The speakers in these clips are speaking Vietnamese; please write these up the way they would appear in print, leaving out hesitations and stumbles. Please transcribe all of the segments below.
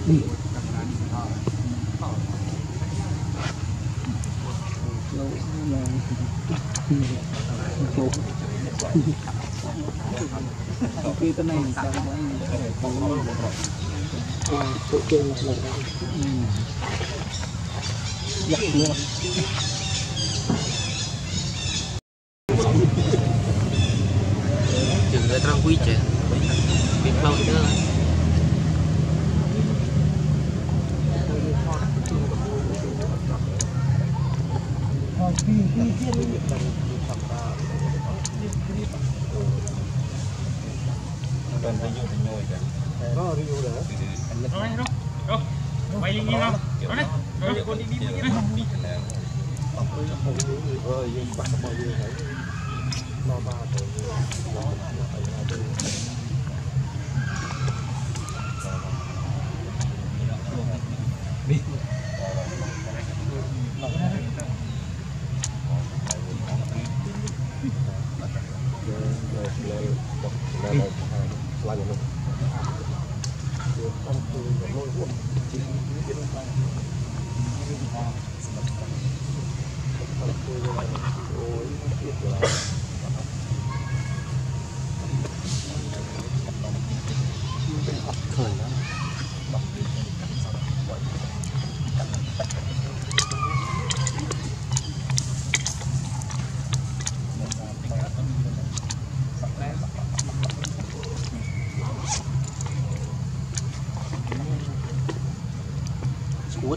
Khi tên này sao tự chơi giặt luôn chừng người trong quý chứ biết lâu nữa có review được quay lên đi không rồi con đi đi Út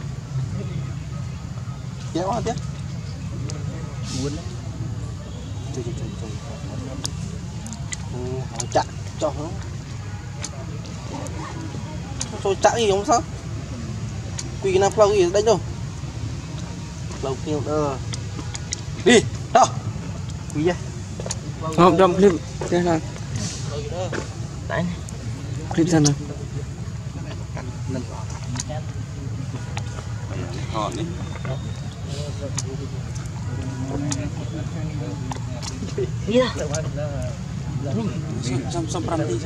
kéo hả tiếc muốn đấy chặn cho nó thôi chặn gì không sao quỳ nào flow gì đánh đâu flow kêu đơ đi đâu quỳ vậy không trong clip thế là đấy clip sao nào họ đi iya Samprati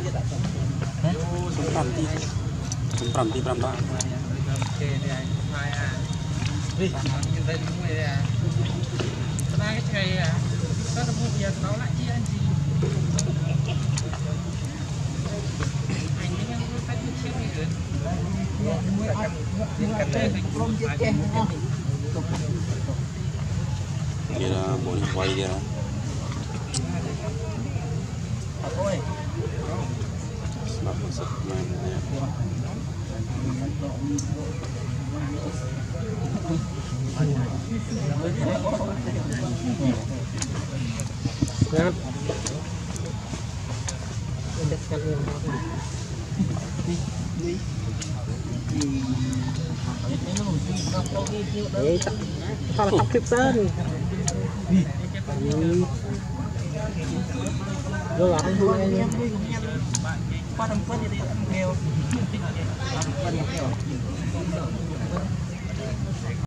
berapa dia lah boleh quay dia lah sebab masuk main sao là tóc clip tên rồi là không vui qua thằng Quân thì ăn nghèo